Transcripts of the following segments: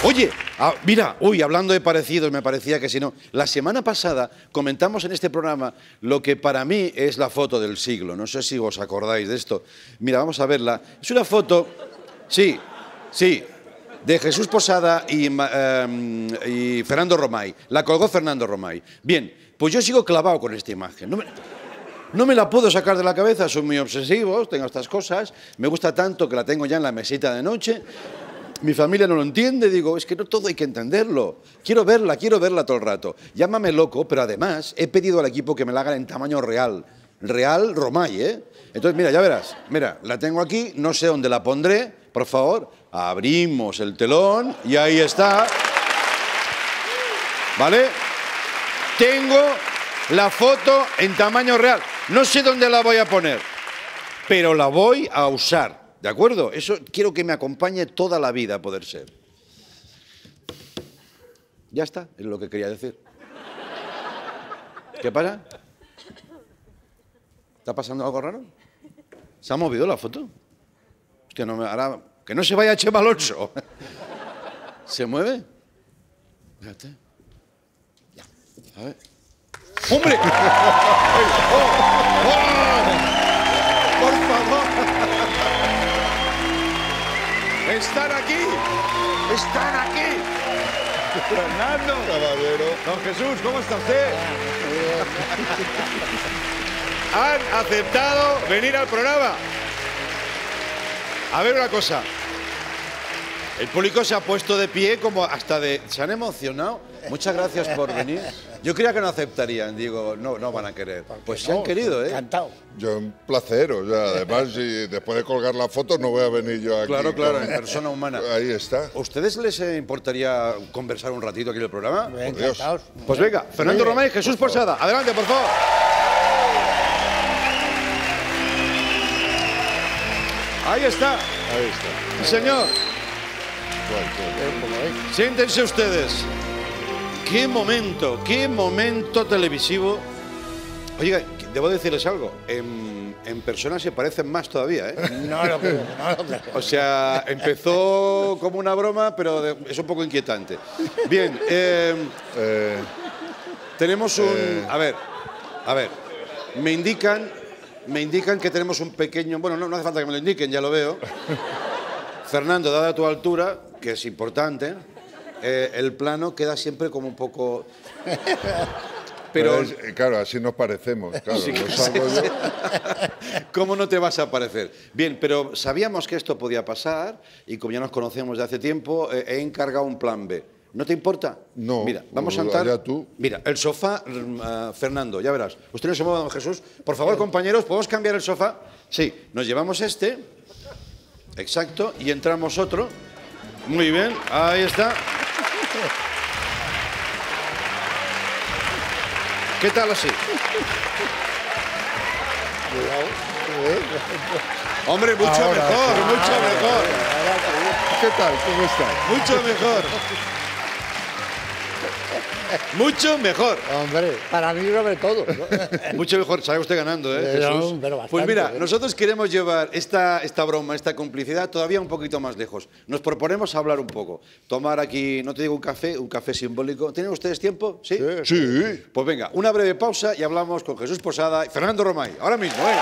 Oye, mira, hablando de parecidos, me parecía que si no. La semana pasada comentamos en este programa lo que para mí es la foto del siglo. No sé si os acordáis de esto. Mira, vamos a verla. Es una foto, sí, de Jesús Posada y Fernando Romay. La colgó Fernando Romay. Bien, pues yo sigo clavado con esta imagen. No me la puedo sacar de la cabeza, soy muy obsesivo, tengo estas cosas. Me gusta tanto que la tengo ya en la mesita de noche. Mi familia no lo entiende, digo, es que no todo hay que entenderlo. Quiero verla todo el rato. Llámame loco, pero además he pedido al equipo que me la hagan en tamaño real. Real Romay, ¿eh? Entonces, mira, ya verás. Mira, la tengo aquí, no sé dónde la pondré. Por favor, abrimos el telón y ahí está. ¿Vale? Tengo la foto en tamaño real. No sé dónde la voy a poner, pero la voy a usar. ¿De acuerdo? Eso quiero que me acompañe toda la vida, a poder ser. Ya está, es lo que quería decir. ¿Qué pasa? ¿Está pasando algo raro? ¿Se ha movido la foto? Hostia, ahora, que no se vaya Chema Alonso. ¿Se mueve? Fíjate. Ya. A ver. ¡Hombre! ¡Por favor! ¡Están aquí! ¡Están aquí! Fernando. Caballero. Don Jesús, ¿cómo está usted? Han aceptado venir al programa. A ver una cosa. El público se ha puesto de pie como hasta de... ¿Se han emocionado? Muchas gracias por venir. Yo creía que no aceptarían, digo, no van a querer. Pues se han querido, ¿eh? Encantado. Yo un placer, o sea, además, si después de colgar la foto no voy a venir yo aquí. Claro, en persona humana. Ahí está. ¿A ustedes les importaría conversar un ratito aquí en el programa? Encantados. Pues venga, Fernando Romay, Jesús Posada, adelante, por favor. Ahí está. Ahí está. Sí, señor. Siéntense ustedes. Qué momento televisivo. Oiga, debo decirles algo. En persona se parecen más todavía, ¿eh? No lo creo. O sea, empezó como una broma, pero es un poco inquietante. Bien, tenemos un... A ver, me indican que tenemos un pequeño... Bueno, no hace falta que me lo indiquen, ya lo veo. Fernando, dada tu altura, que es importante, el plano queda siempre como un poco... Pero claro, así nos parecemos. Claro, sí, lo salgo yo. ¿Cómo no te vas a parecer? Bien, pero sabíamos que esto podía pasar y como ya nos conocemos de hace tiempo, he encargado un plan B. ¿No te importa? No. Mira, vamos a entrar... Allá tú. Mira, el sofá, Fernando, ya verás. Usted no se mueva, don Jesús. Por favor, compañeros, ¿podemos cambiar el sofá? Sí, nos llevamos este. Exacto, y entramos otro. Muy bien, ahí está. ¿Qué tal así? Hombre, mucho mejor. ¿Qué tal? ¿Cómo estás? Mucho mejor. Mucho mejor. Hombre, para mí sobre todo, ¿no? Mucho mejor. Sale usted ganando, ¿eh, Jesús? Pero bastante, Pues mira, nosotros queremos llevar esta broma, esta complicidad todavía un poquito más lejos. Nos proponemos hablar un poco. Tomar aquí, no te digo un café simbólico. ¿Tienen ustedes tiempo? ¿Sí? Sí. Pues venga, una breve pausa y hablamos con Jesús Posada y Fernando Romay. Ahora mismo, venga.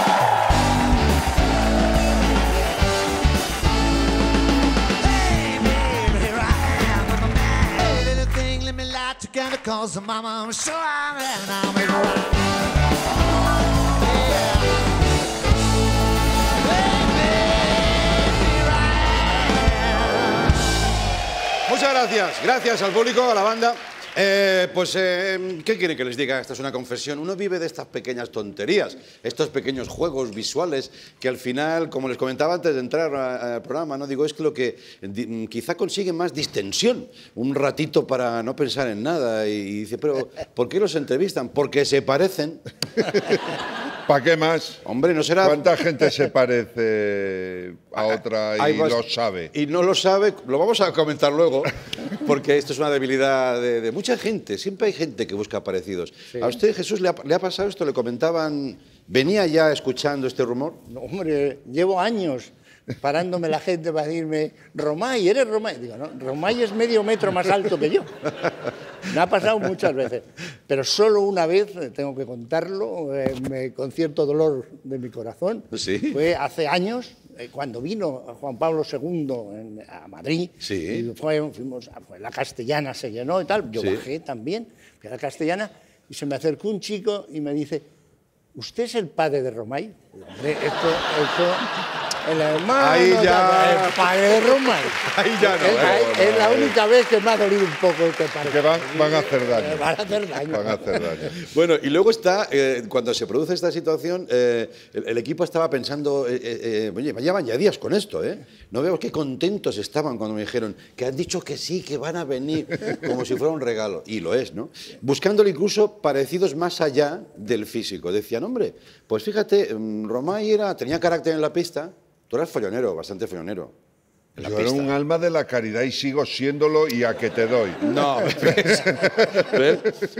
Cause mama, I'm sure I'm Muchas gracias. Gracias al público, a la banda. ¿Qué quieren que les diga? Esta es una confesión. Uno vive de estas pequeñas tonterías, estos pequeños juegos visuales que al final, como les comentaba antes de entrar al programa, no digo, es que lo que quizá consigue más distensión, un ratito para no pensar en nada. Y dice, pero ¿por qué los entrevistan? Porque se parecen. ¿Para qué más? Hombre, no será... ¿Cuánta gente se parece a otra y lo sabe? Y no lo sabe, lo vamos a comentar luego, porque esto es una debilidad de mucha gente. Siempre hay gente que busca parecidos. Sí. ¿A usted, Jesús, le ha pasado esto? ¿Le comentaban? ¿Venía ya escuchando este rumor? No, hombre, llevo años parándome la gente para decirme, Romay, ¿eres Romay? Digo, no, Romay es medio metro más alto que yo. Me ha pasado muchas veces, pero solo una vez, tengo que contarlo, con cierto dolor de mi corazón. ¿Sí? Fue hace años, cuando vino Juan Pablo II a Madrid, Sí. y fuimos la Castellana se llenó y tal, yo Sí. bajé también, fui a la Castellana, y se me acercó un chico y me dice, ¿usted es el padre de Romay? Digo, hombre, esto, el hermano, Ahí ya. el padre de Romay. Ahí ya no, Es la única vez que me ha dolido un poco este padre. Que van a hacer daño. Van a hacer daño. Van a hacer daño. Bueno, y luego está, cuando se produce esta situación, el equipo estaba pensando, oye, llevan ya días con esto, ¿eh? No veo qué contentos estaban cuando me dijeron que han dicho que sí, que van a venir, como si fuera un regalo. Y lo es, ¿no? Buscándole incluso parecidos más allá del físico. Decían, hombre, pues fíjate, Romay tenía carácter en la pista, tú eras follonero, bastante follonero. En la Yo era pista. un alma de la caridad y sigo siéndolo y a que te doy. No, ¿ves?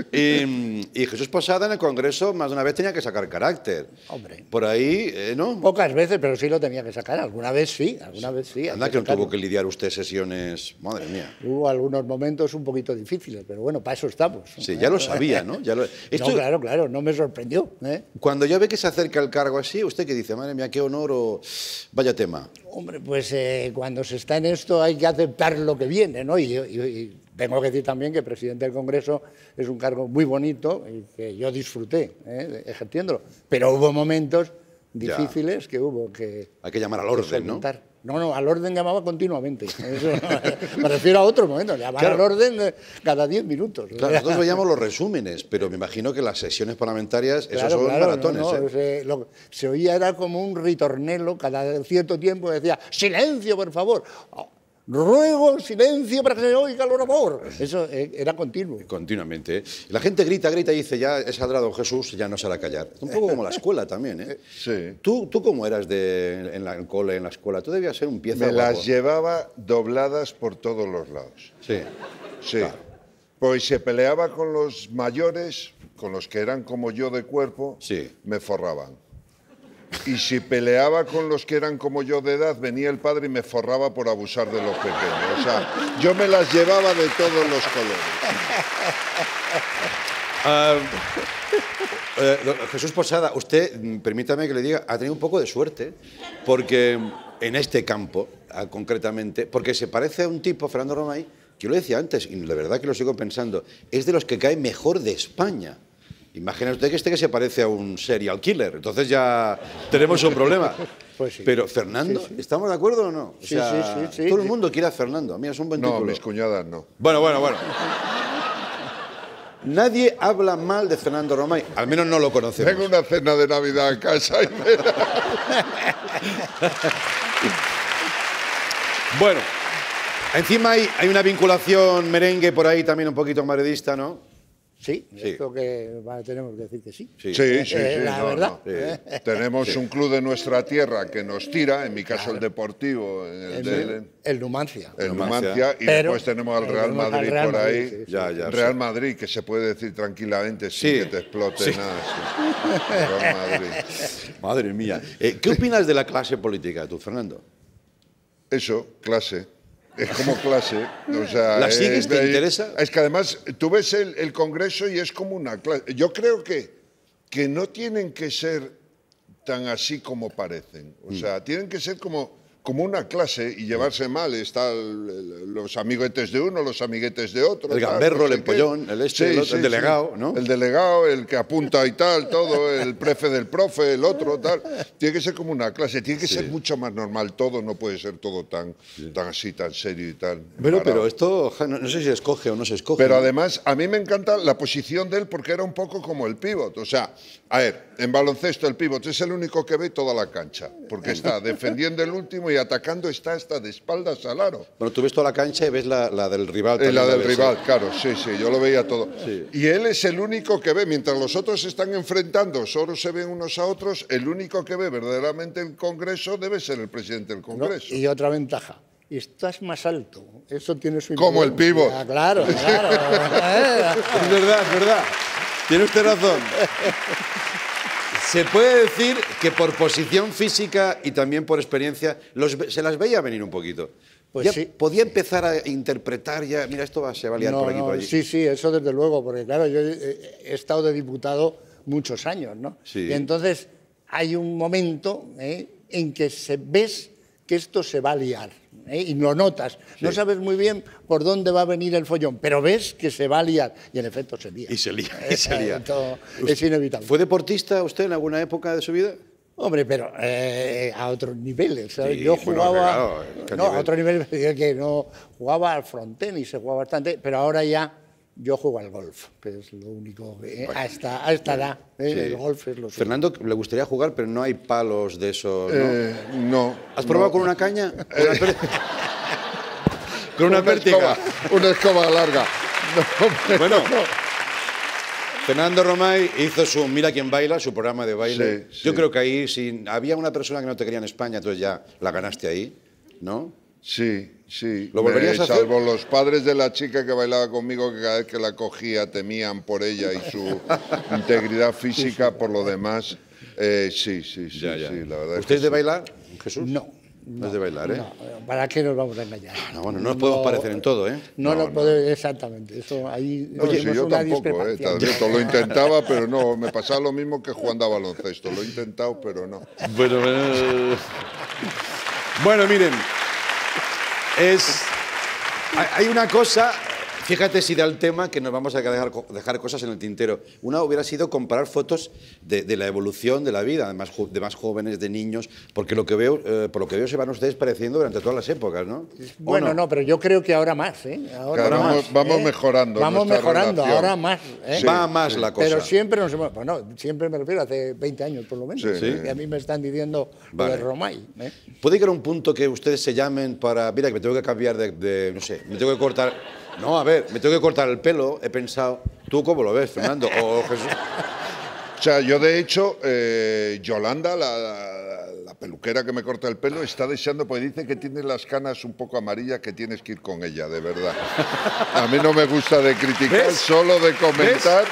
Y Jesús Posada en el Congreso más de una vez tenía que sacar carácter. Hombre. Por ahí, ¿no? Pocas veces, pero sí lo tenía que sacar. Alguna vez sí, hay Anda que no sacarlo. tuvo que lidiar usted sesiones, madre mía. Hubo algunos momentos un poquito difíciles, pero bueno, para eso estamos. Sí, ya lo sabía, ¿no? Esto, No, claro, no me sorprendió. ¿Eh? Cuando ya ve que se acerca el cargo así, ¿usted qué dice? Madre mía, qué honor o vaya tema. Hombre, pues cuando se está en esto hay que aceptar lo que viene, ¿no? Y tengo que decir también que presidente del Congreso es un cargo muy bonito y que yo disfruté ejerciéndolo. Pero hubo momentos difíciles que hubo que... Hay que llamar al orden, ¿no? solventar. No, al orden llamaba continuamente. Eso, me refiero a otro momento, llamar Claro. al orden cada 10 minutos. Claro, nosotros veíamos los resúmenes, pero me imagino que las sesiones parlamentarias, esos Claro, son claro, maratones, no, ¿eh? se oía, era como un ritornelo, cada cierto tiempo decía, silencio, por favor, ruego silencio para que se oiga el orador. Eso era continuo. Continuamente, ¿eh? La gente grita y dice, ya saldrá don Jesús, ya no se hará callar. Es un poco como la escuela también, ¿eh? Sí. ¿Tú cómo eras en el cole, en la escuela? Tú debías ser un pieza Me guapo. las llevaba dobladas por todos los lados. Sí. Sí. Pues se peleaba con los mayores, con los que eran como yo de cuerpo, Sí. me forraban. Y si peleaba con los que eran como yo de edad, venía el padre y me forraba por abusar de los pequeños. O sea, yo me las llevaba de todos los colores. Jesús Posada, usted, permítame que le diga, ha tenido un poco de suerte, porque en este campo, concretamente, porque se parece a un tipo, Fernando Romay, que yo lo decía antes, y de verdad que lo sigo pensando, es de los que cae mejor de España. Imagina usted que se parece a un serial killer, entonces ya tenemos un problema. Pues sí. Pero Fernando, Sí, sí. ¿estamos de acuerdo o no? O Sí, sea, sí. todo el mundo quiere a Fernando, a mí es un buen No, título. mis cuñadas no. Bueno. Nadie habla mal de Fernando Romay, al menos no lo conocemos. Tengo una cena de Navidad a casa y verás. Bueno, encima hay una vinculación merengue por ahí también un poquito madridista, ¿no? Sí, Sí. esto que tenemos que decir que sí. Sí. La verdad. Tenemos un club de nuestra tierra que nos tira, en mi caso el Deportivo, El Numancia. el Numancia. Numancia, y Pero después tenemos al Real tenemos al Madrid Real por Madrid, ahí. sí, sí. Ya, Real Madrid, que se puede decir tranquilamente sin Sí. que te explote Sí. nada. Sí. Real Madrid. Madre mía. ¿Qué opinas de la clase política, tú, Fernando? Eso, clase. Es como clase. O sea, ¿La sigues? ¿Te interesa? Es que además tú ves el Congreso y es como una clase. Yo creo que no tienen que ser tan así como parecen. O sea, tienen que ser como una clase y llevarse mal. Están los amiguetes de uno, los amiguetes de otro. El tal, gamberro, no el sé qué. empollón, el otro, el delegado, ¿no? El delegado, el que apunta y tal, todo, el prefe del profe, el otro, tal. Tiene que ser como una clase, tiene que ser mucho más normal todo, no puede ser todo tan así, tan serio y tal. Pero parado. esto, no sé si se escoge o no se escoge. Pero ¿no? además, a mí me encanta la posición de él porque era un poco como el pívot. O sea, a ver, en baloncesto el pívot es el único que ve toda la cancha, porque está defendiendo el último y atacando está hasta de espaldas al aro. Bueno, tú ves toda la cancha y ves la del rival. también La del ves, rival, ¿eh? claro, sí, yo lo veía todo. Sí. Y él es el único que ve, mientras los otros se están enfrentando, solo se ven unos a otros, el único que ve verdaderamente el Congreso debe ser el presidente del ¿no? Congreso. Y otra ventaja, estás más alto. Eso tiene su Como el influencia. pívot. Claro. Es verdad, es verdad. Tiene usted razón. Se puede decir que por posición física y también por experiencia se las veía venir un poquito. Pues ya sí. podía empezar a interpretar ya, mira, se va a liar por aquí, por allí. Sí, sí, eso desde luego, porque claro, yo he estado de diputado muchos años, ¿no? Sí. Y entonces hay un momento en que ves que esto se va a liar, y lo notas. Sí. No sabes muy bien por dónde va a venir el follón, pero ves que se va a liar, y en efecto se lía. Y se lía, y se lía. Es inevitable. ¿Fue deportista usted en alguna época de su vida? Hombre, pero a otros niveles. ¿Sabes? Sí, yo jugaba... claro, a otro nivel, que no jugaba al frontenis, se jugaba bastante, pero ahora ya yo juego al golf, que es lo único que a esta edad, sí. El golf es lo suyo. Fernando, le gustaría jugar, pero no hay palos de esos, ¿no? No. ¿Has probado con una caña? ¿Con una pértiga? Una escoba larga. No, bueno... Fernando Romay hizo su Mira quién baila, su programa de baile. Sí, sí. Yo creo que ahí, si había una persona que no te quería en España, entonces ya la ganaste ahí, ¿no? Sí, sí. ¿Lo volverías a hacer? Salvo los padres de la chica que bailaba conmigo, que cada vez que la cogía temían por ella y su integridad física, por lo demás, sí, Ya. la verdad. ¿Usted es de bailar, Jesús? No es de bailar, ¿eh? No, ¿para qué nos vamos a engañar? No, bueno, no nos podemos parecer en todo, ¿eh? No nos podemos, exacamente. Eso ahí Oye, tenemos yo una tampoco, discrepancia. lo intentaba, pero no, me pasaba lo mismo que jugando a baloncesto. Lo he intentado, pero no. Bueno, miren, hay una cosa, fíjate si da el tema que nos vamos a dejar cosas en el tintero. Una hubiera sido comparar fotos de la evolución de la vida, de más jóvenes, de niños, porque por lo que veo se van ustedes pareciendo durante todas las épocas, ¿no? Bueno, no, pero yo creo que ahora más, ¿eh? Vamos mejorando. Vamos mejorando, relación. ahora más. Sí, va más la cosa. Pero siempre nos hemos... Bueno, siempre me refiero, hace 20 años por lo menos. Sí. Y a mí me están diciendo lo de Romay. ¿Puede llegar a un punto que ustedes se llamen para... Mira, que me tengo que cambiar no sé, me tengo que cortar... No, a ver, me tengo que cortar el pelo, he pensado... ¿Tú cómo lo ves, Fernando? O Jesús... O sea, yo de hecho, Yolanda, la peluquera que me corta el pelo, está deseando, porque dice que tiene las canas un poco amarillas, que tienes que ir con ella, de verdad. A mí no me gusta de criticar, ¿Ves? solo de comentar.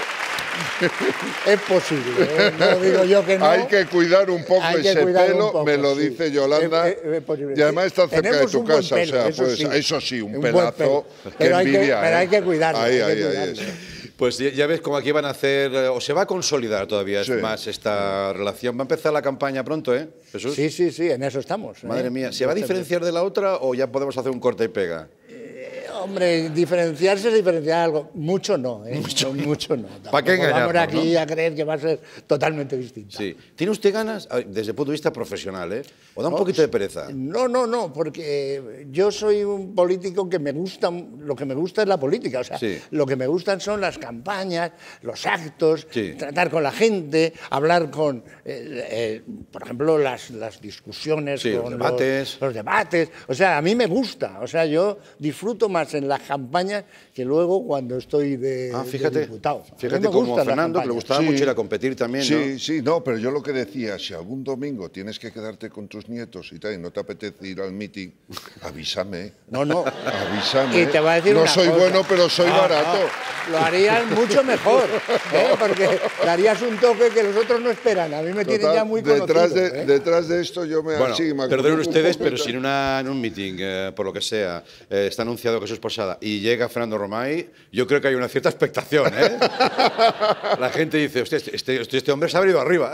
Es posible, no digo yo que no. Hay que cuidar un poco ese pelo, me lo dice Yolanda. Y además está cerca de tu casa, o sea, pues eso sí, un pelazo, que envidia. Pero hay que cuidarlo. Ahí. Pues ya ves cómo aquí van a hacer, o se va a consolidar todavía más esta relación. Va a empezar la campaña pronto, ¿eh, Jesús? Sí, en eso estamos. Madre mía, ¿se va a diferenciar de la otra o ya podemos hacer un corta y pega? Hombre, diferenciarse es diferenciar algo. Mucho no, ¿eh? Mucho no. ¿Para qué engañarnos? Vamos aquí a creer que va a ser totalmente distinta. Sí. ¿Tiene usted ganas, desde el punto de vista profesional, o da un poquito de pereza? No, porque yo soy un político que me gusta, lo que me gusta es la política, o sea, lo que me gustan son las campañas, los actos, tratar con la gente, hablar con, por ejemplo, las discusiones, con los debates, o sea, a mí me gusta, o sea, yo disfruto más en las campañas que luego cuando estoy de diputado. Fíjate como a Fernando, que le gustaba mucho ir a competir también, ¿no? Sí, pero yo lo que decía, si algún domingo tienes que quedarte con tus nietos y tal, y no te apetece ir al meeting, avísame. No. Avísame. Y te va a decir no una soy cosa. bueno, pero soy barato. Lo harías mucho mejor, porque darías un toque que los otros no esperan. A mí me tienen ya muy conocido. Detrás de esto yo me Bueno, perdonen ustedes, pero si en un meeting, por lo que sea, está anunciado Jesús Posada y llega Fernando Romay, yo creo que hay una cierta expectación, ¿eh? La gente dice, hostia, este hombre se ha venido arriba,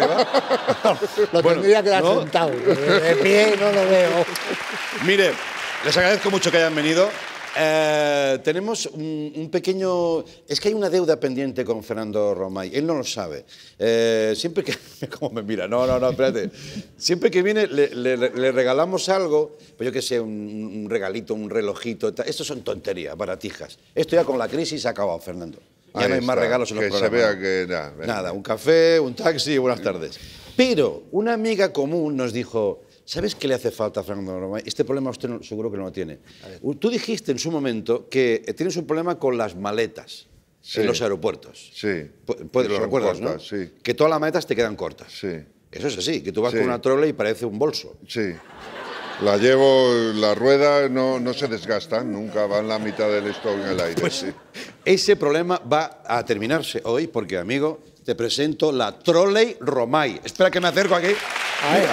Lo tendría que dar sentado, de pie no lo veo. Mire, les agradezco mucho que hayan venido. Tenemos un pequeño... Es que hay una deuda pendiente con Fernando Romay. Él no lo sabe. Siempre que... ¿Cómo me mira? No, espérate. Siempre que viene le regalamos algo, pues yo qué sé, un regalito, un relojito. Esto son tonterías, baratijas. Esto ya con la crisis ha acabado, Fernando. Ya no hay más regalos en los programas. Que se vea que... Nada, un café, un taxi, buenas tardes. Pero una amiga común nos dijo... ¿Sabes qué le hace falta a Fernando Romay? Este problema usted seguro que no lo tiene. Tú dijiste en su momento que tienes un problema con las maletas en los aeropuertos. Sí. Lo recuerdas, cortas, ¿no? Sí. Que todas las maletas te quedan cortas. Sí. Eso es así, que tú vas con una trole y parece un bolso. Sí. La llevo, las ruedas no se desgastan, nunca van la mitad del stock en el aire. Pues ese problema va a terminarse hoy porque, amigo, te presento la Trolley Romay. Espera que me acerco aquí. Mira.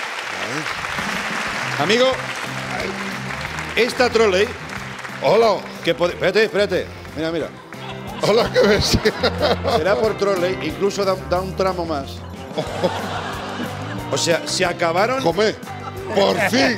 Amigo, esta Trolley... Hola. Que espérate. Mira. Hola, ¿qué ves? Será por Trolley, incluso da un tramo más. O sea, se acabaron... Come. Por fin.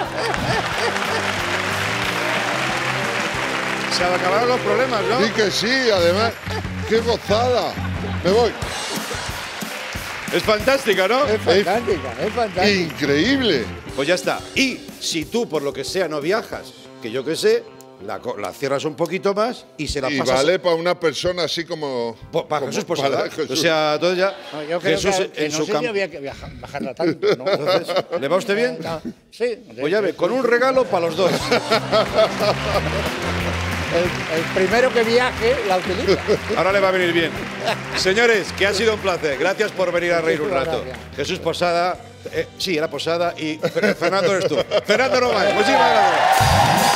Se acabaron los problemas, ¿no? Sí que sí, además. ¡Qué gozada! Me voy. Es fantástica, ¿no? Es fantástica. Increíble. Pues ya está. Y si tú, por lo que sea, no viajas, que yo qué sé, la cierras un poquito más y se la Y pasas... vale para una persona así como... Para Jesús para Posada. Jesús. O sea, entonces ya... No, yo creo Jesús que en no su sé campo... si había que bajarla tanto, ¿no? Entonces, ¿le va a usted bien? No, sí. Pues ya ve, con un regalo para los dos. El primero que viaje la utiliza. Ahora le va a venir bien. Señores, que ha sido un placer. Gracias por venir a reír un rato. Jesús Posada, sí, era Posada y Fernando eres tú. Fernando Romay, muchísimas gracias.